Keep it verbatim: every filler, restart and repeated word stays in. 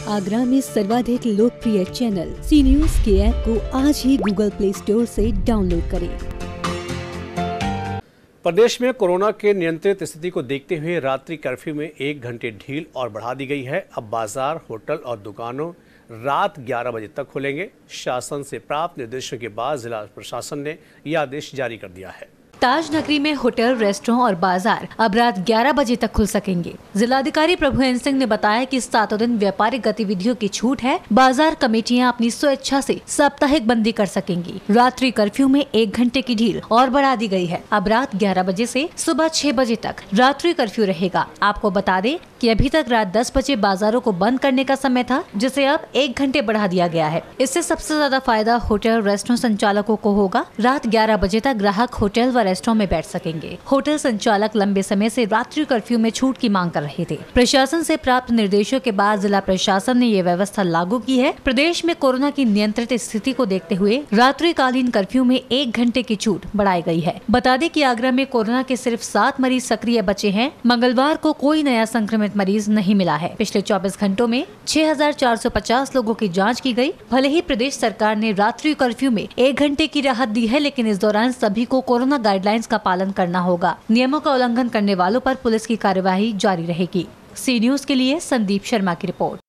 आगरा में सर्वाधिक लोकप्रिय चैनल सी न्यूज के ऐप को आज ही गूगल प्ले स्टोर से डाउनलोड करें। प्रदेश में कोरोना के नियंत्रित स्थिति को देखते हुए रात्रि कर्फ्यू में एक घंटे ढील और बढ़ा दी गई है। अब बाजार, होटल और दुकानों रात ग्यारह बजे तक खुलेंगे। शासन से प्राप्त निर्देशों के बाद जिला प्रशासन ने यह आदेश जारी कर दिया है। ताज नगरी में होटल, रेस्टोरेंट और बाजार अब रात ग्यारह बजे तक खुल सकेंगे। जिलाधिकारी प्रभुएंद्र सिंह ने बताया कि सातों दिन व्यापारिक गतिविधियों की छूट है। बाजार कमेटियां अपनी स्वेच्छा से साप्ताहिक बंदी कर सकेंगी। रात्रि कर्फ्यू में एक घंटे की ढील और बढ़ा दी गई है। अब रात ग्यारह बजे से सुबह छह बजे तक रात्रि कर्फ्यू रहेगा। आपको बता दें कि अभी तक रात दस बजे बाजारों को बंद करने का समय था, जिसे अब एक घंटे बढ़ा दिया गया है। इससे सबसे ज्यादा फायदा होटल, रेस्टोरेंट संचालकों को होगा। रात ग्यारह बजे तक ग्राहक होटल व रेस्टोरेंट में बैठ सकेंगे। होटल संचालक लंबे समय से रात्रि कर्फ्यू में छूट की मांग कर रहे थे। प्रशासन से प्राप्त निर्देशों के बाद जिला प्रशासन ने ये व्यवस्था लागू की है। प्रदेश में कोरोना की नियंत्रित स्थिति को देखते हुए रात्रिकालीन कर्फ्यू में एक घंटे की छूट बढ़ाई गई है। बता दें कि आगरा में कोरोना के सिर्फ सात मरीज सक्रिय बचे हैं। मंगलवार को कोई नया संक्रमित मरीज नहीं मिला है। पिछले चौबीस घंटों में छह हजार चार सौ पचास लोगों की जांच की गई। भले ही प्रदेश सरकार ने रात्रि कर्फ्यू में एक घंटे की राहत दी है, लेकिन इस दौरान सभी को कोरोना गाइडलाइंस का पालन करना होगा। नियमों का उल्लंघन करने वालों पर पुलिस की कार्यवाही जारी रहेगी। सी न्यूज के लिए संदीप शर्मा की रिपोर्ट।